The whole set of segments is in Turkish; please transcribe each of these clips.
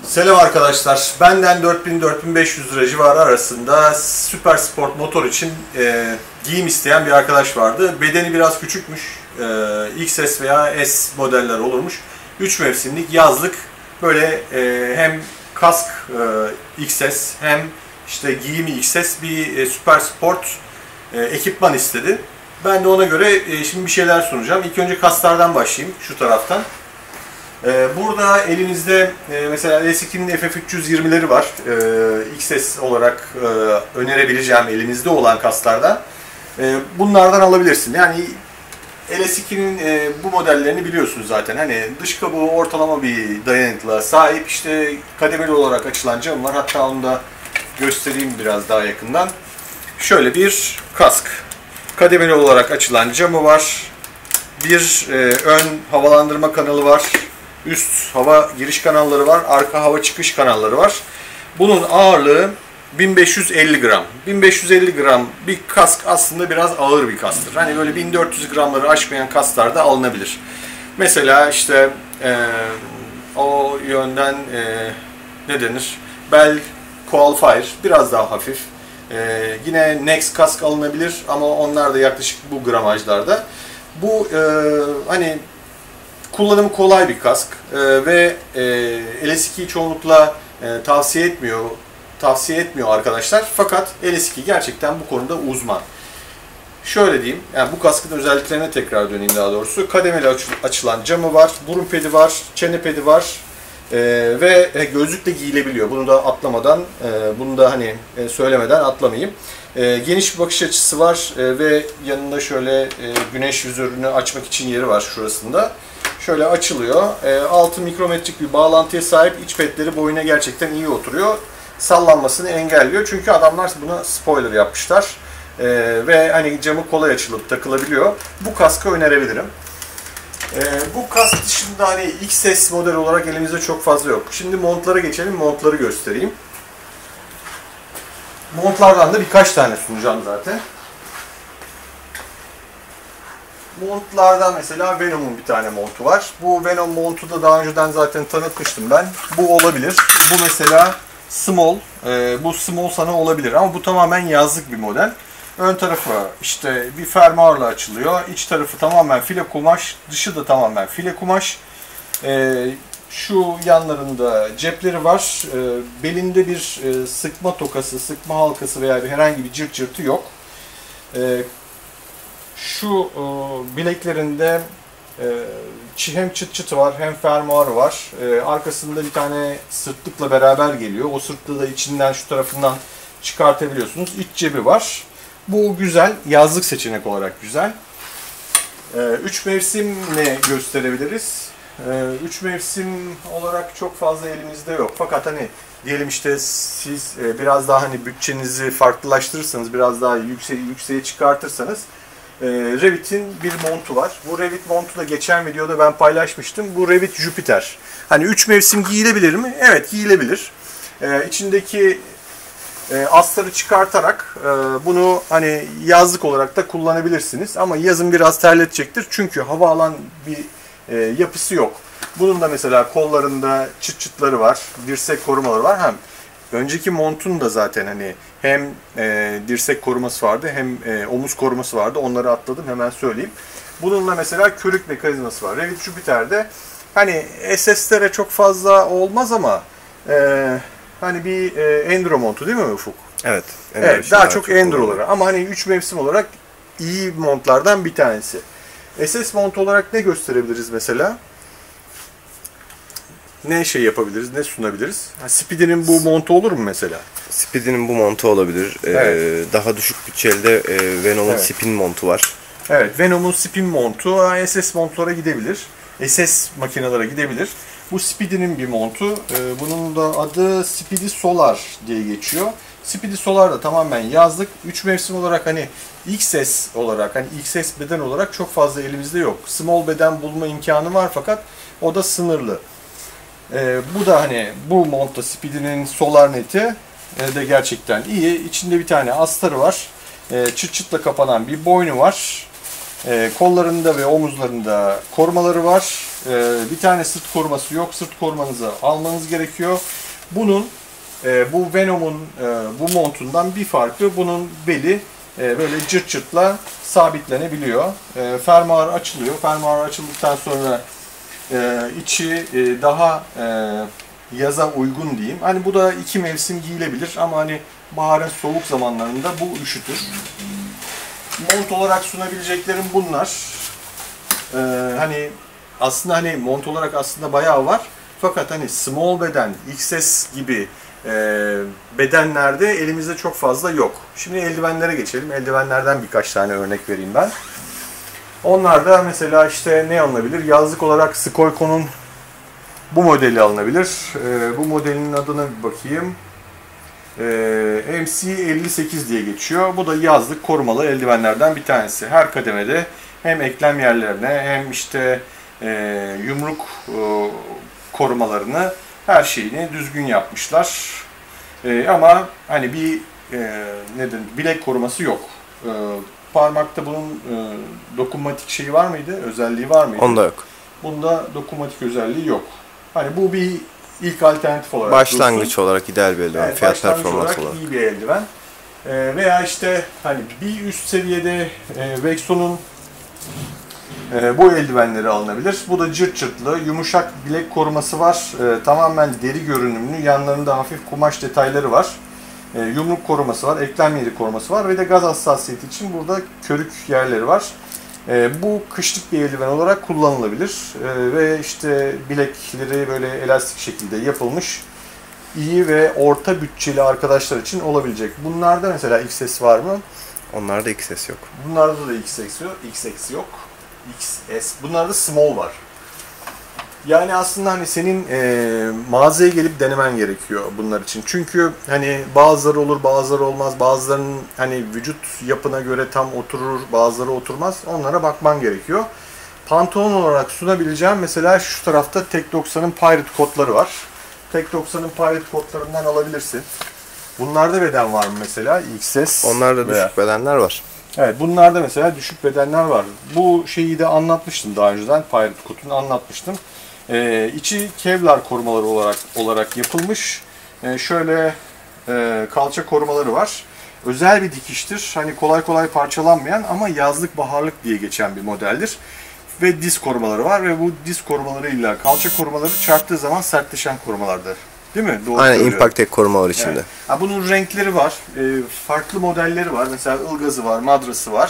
Selam arkadaşlar. Benden 4000-4500 lira civarı arasında süper sport motor için giyim isteyen bir arkadaş vardı. Bedeni biraz küçükmüş. XS veya S modeller olurmuş. 3 mevsimlik yazlık böyle hem kask XS hem işte giyimi XS bir süper sport ekipman istedi. Ben de ona göre şimdi bir şeyler sunacağım. İlk önce kasklardan başlayayım şu taraftan. Burada elinizde mesela L2'nin FF320'leri var. XS olarak önerebileceğim elinizde olan kasklardan. Bunlardan alabilirsin. Yani LS2'nin bu modellerini biliyorsunuz zaten. Hani dış kabuğu ortalama bir dayanıklılığa sahip. İşte kademeli olarak açılan cam var. Hatta onu da göstereyim biraz daha yakından. Şöyle bir kask. Kademeli olarak açılan camı var. Bir ön havalandırma kanalı var. Üst hava giriş kanalları var. Arka hava çıkış kanalları var. Bunun ağırlığı 1550 gram. 1550 gram bir kask aslında biraz ağır bir kasktır. Hani böyle 1400 gramları aşmayan kasklar da alınabilir. Mesela işte o yönden ne denir? Bell Qualifier biraz daha hafif. Yine Next kask alınabilir ama onlar da yaklaşık bu gramajlarda. Bu hani kullanımı kolay bir kask ve LS2'yi çoğunlukla tavsiye etmiyor arkadaşlar. Fakat LS2 gerçekten bu konuda uzman. Şöyle diyeyim, yani bu kaskın özelliklerine tekrar döneyim daha doğrusu. Kademeli açılan camı var, burun pedi var, çene pedi var ve gözlükle giyilebiliyor. Bunu da atlamadan, bunu da hani söylemeden atlamayayım. Geniş bir bakış açısı var ve yanında şöyle güneş vizörünü açmak için yeri var şurasında. Şöyle açılıyor. 6 mikrometrik bir bağlantıya sahip, iç petleri boyuna gerçekten iyi oturuyor. Sallanmasını engelliyor. Çünkü adamlar buna spoiler yapmışlar. Ve hani camı kolay açılıp takılabiliyor. Bu kaskı önerebilirim. Bu kask dışında hani XS model olarak elimizde çok fazla yok. Şimdi montlara geçelim. Montları göstereyim. Montlardan da birkaç tane sunacağım zaten. Montlardan mesela Venom'un bir tane montu var. Bu Venom montu da daha önceden zaten tanıtmıştım ben. Bu olabilir. Bu mesela Small. Bu Small sana olabilir ama bu tamamen yazlık bir model. Ön tarafı işte bir fermuarla açılıyor. İç tarafı tamamen file kumaş. Dışı da tamamen file kumaş. Şu yanlarında cepleri var. Belinde bir sıkma tokası, sıkma halkası veya herhangi bir cırt cırtı yok. Şu bileklerinde hem çıt çıtı var hem fermuarı var. Arkasında bir tane sırtlıkla beraber geliyor. O sırtlığı da içinden şu tarafından çıkartabiliyorsunuz. İç cebi var. Bu güzel. Yazlık seçenek olarak güzel. 3 mevsim ne gösterebiliriz? 3 mevsim olarak çok fazla elimizde yok. Fakat hani diyelim işte siz biraz daha hani bütçenizi farklılaştırırsanız, biraz daha yükseğe çıkartırsanız Revit'in bir montu var. Bu Revit montu da geçen videoda ben paylaşmıştım. Bu Revit Jupiter. Hani 3 mevsim giyilebilir mi? Evet, giyilebilir. İçindeki astarı çıkartarak bunu hani yazlık olarak da kullanabilirsiniz. Ama yazın biraz terletecektir. Çünkü hava alan bir yapısı yok. Bunun da mesela kollarında çıt çıtları var. Dirsek korumaları var. Hem önceki montun da zaten hani hem dirsek koruması vardı hem omuz koruması vardı. Onları atladım, hemen söyleyeyim. Bununla mesela körük mekanizması var. Revit Jupiter'de hani SS'lere çok fazla olmaz ama hani bir enduro montu değil mi Ufuk? Evet. Evet, daha çok enduro'lara. Ama hani 3 mevsim olarak iyi montlardan bir tanesi. SS montu olarak ne gösterebiliriz mesela? Ne şey yapabiliriz, ne sunabiliriz? Speedy'nin bu montu olur mu mesela? Speedy'nin bu montu olabilir. Evet. Daha düşük bütçeli Venom'un spin montu var. Evet, Venom'un spin montu SS montlara gidebilir. SS makinelere gidebilir. Bu Speedy'nin bir montu. Bunun da adı Speedy Solar diye geçiyor. Speedy Solar da tamamen yazlık. 3 mevsim olarak hani XS olarak, hani XS beden olarak çok fazla elimizde yok. Small beden bulma imkanı var fakat o da sınırlı. Bu da hani bu montta Speedy'nin Solar Net'i de gerçekten iyi. İçinde bir tane astarı var. Çıt çıtla kapanan bir boynu var. Kollarında ve omuzlarında korumaları var. Bir tane sırt koruması yok. Sırt korumanızı almanız gerekiyor. Bunun bu Venom'un bu montundan bir farkı, bunun beli böyle cırt cırtla sabitlenebiliyor. Fermuar açılıyor. Fermuar açıldıktan sonra içi daha yaza uygun diyeyim. Hani bu da 2 mevsim giyilebilir ama hani baharın soğuk zamanlarında bu üşütür. Mont olarak sunabileceklerim bunlar. Hani aslında hani mont olarak aslında bayağı var. Fakat hani small beden, XS gibi bedenlerde elimizde çok fazla yok. Şimdi eldivenlere geçelim. Eldivenlerden birkaç tane örnek vereyim ben. Onlarda mesela işte ne alınabilir? Yazlık olarak Skoiko'nun bu modeli alınabilir. Bu modelin adına bir bakayım. MC58 diye geçiyor. Bu da yazlık korumalı eldivenlerden bir tanesi. Her kademede hem eklem yerlerine hem işte yumruk korumalarını, her şeyini düzgün yapmışlar. Ama hani bir bilek koruması yok. Parmakta bunun dokunmatik şeyi var mıydı? Özelliği var mıydı? Onda yok. Bunda dokunmatik özelliği yok. Hani bu bir ilk alternatif olarak başlangıç dursun. olarak ideal bir eldiven. Evet, fiyat performans olarak. iyi bir eldiven. Veya işte hani bir üst seviyede Vexon'un bu eldivenleri alınabilir. Bu da cırt cırtlı, yumuşak bilek koruması var. Tamamen deri görünümlü, yanlarında hafif kumaş detayları var. Yumruk koruması var, eklem yeri koruması var ve de gaz hassasiyeti için burada körük yerleri var. Bu kışlık bir eldiven olarak kullanılabilir. Ve işte bilekleri böyle elastik şekilde yapılmış, iyi ve orta bütçeli arkadaşlar için olabilecek. Bunlarda mesela XS var mı? Onlarda XS yok. Bunlarda da XS yok. XS. Bunlarda small var. Yani aslında hani senin mağazaya gelip denemen gerekiyor bunlar için. Çünkü hani bazıları olur, bazıları olmaz. Bazılarının hani vücut yapına göre tam oturur, bazıları oturmaz. Onlara bakman gerekiyor. Pantolon olarak sunabileceğim mesela şu tarafta Tek 90'ın Pirate kotları var. Tek 90'ın Pirate kotlarından alabilirsin. Bunlarda beden var mı mesela? XS. Onlarda düşük bedenler var. Evet, bunlarda mesela düşük bedenler var. Bu şeyi de anlatmıştım daha önceden. Pirate kotunu anlatmıştım. İçi Kevlar korumaları olarak yapılmış. Şöyle kalça korumaları var. Özel bir dikiştir. Hani kolay kolay parçalanmayan ama yazlık baharlık diye geçen bir modeldir. Ve diz korumaları var ve bu diz korumalarıyla kalça korumaları çarptığı zaman sertleşen korumalardır. Değil mi? Doğru aynen, söylüyorum. Impact Tech korumalar içinde. Evet. Bunun renkleri var. Farklı modelleri var. Mesela ılgazı var, madrası var.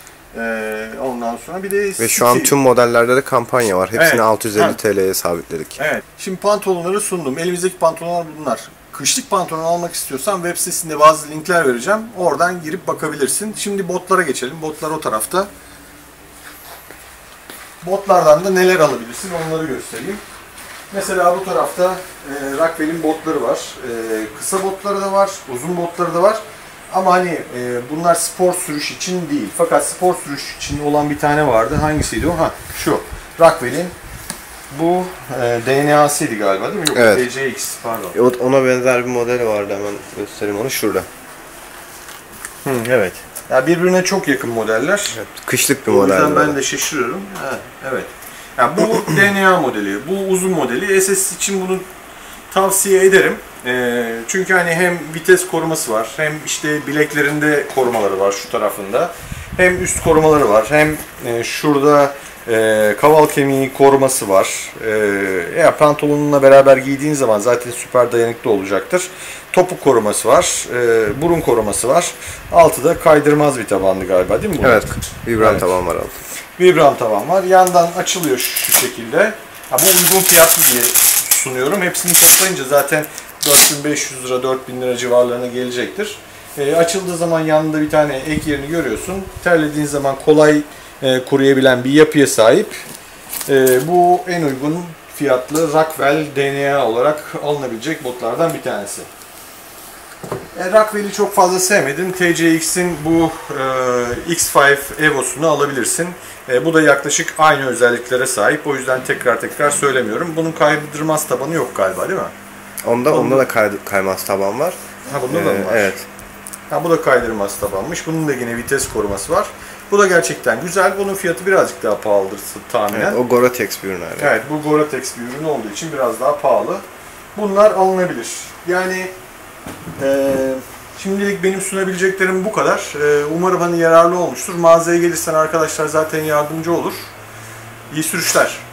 Ondan sonra bir de ve şu an tüm modellerde de kampanya var. Hepsini evet. 650 TL'ye sabitledik. Evet. Şimdi pantolonları sundum. Elimizdeki pantolonlar bunlar. Kışlık pantolon almak istiyorsan web sitesinde bazı linkler vereceğim. Oradan girip bakabilirsin. Şimdi botlara geçelim. Botlar o tarafta. Botlardan da neler alabilirsin onları göstereyim. Mesela bu tarafta Rockwell'in botları var. Kısa botları da var, uzun botları da var. Ama hani bunlar spor sürüş için değil. Fakat spor sürüş için olan bir tane vardı. Hangisiydi o? Şu. Rockwell'in bu DNA'sıydı galiba değil mi? Yok, evet. DCX pardon. Ona benzer bir modeli vardı, hemen göstereyim onu şurada. Evet. Ya birbirine çok yakın modeller. Evet, kışlık bir o model. O yüzden ben de şaşırıyorum. Evet. Yani bu DNA modeli, bu uzun modeli. SS için bunu tavsiye ederim. Çünkü hani hem vites koruması var, hem işte bileklerinde korumaları var şu tarafında. Hem üst korumaları var, hem şurada kaval kemiği koruması var. Pantolonunla beraber giydiğin zaman zaten süper dayanıklı olacaktır. Topuk koruması var, burun koruması var. Altı da kaydırmaz bir tabanlı galiba değil mi bu? Evet, vibram taban var altı. Vibram taban var. Yandan açılıyor şu şekilde. Bu uygun fiyatlı diye sunuyorum. Hepsini toplayınca zaten 4500 lira, 4000 lira civarlarına gelecektir. Açıldığı zaman yanında bir tane ek yerini görüyorsun. Terlediğin zaman kolay kuruyabilen bir yapıya sahip. Bu en uygun fiyatlı Rockwell DNA olarak alınabilecek botlardan bir tanesi. Rockwell'i çok fazla sevmedim. TCX'in bu X5 Evo'sunu alabilirsin. Bu da yaklaşık aynı özelliklere sahip. O yüzden tekrar söylemiyorum. Bunun kaydırmaz tabanı yok galiba değil mi? Onda da kaymaz taban var. Bunda da mı var? Evet. Bu da kaydırmaz tabanmış. Bunun da yine vites koruması var. Bu da gerçekten güzel. Bunun fiyatı birazcık daha pahalıdır tahminen. Evet, o Gore-Tex bir ürün yani. Evet, bu Gore-Tex bir ürün olduğu için biraz daha pahalı. Bunlar alınabilir. Yani şimdilik benim sunabileceklerim bu kadar. Umarım hani yararlı olmuştur. Mağazaya gelirsen arkadaşlar zaten yardımcı olur. İyi sürüşler.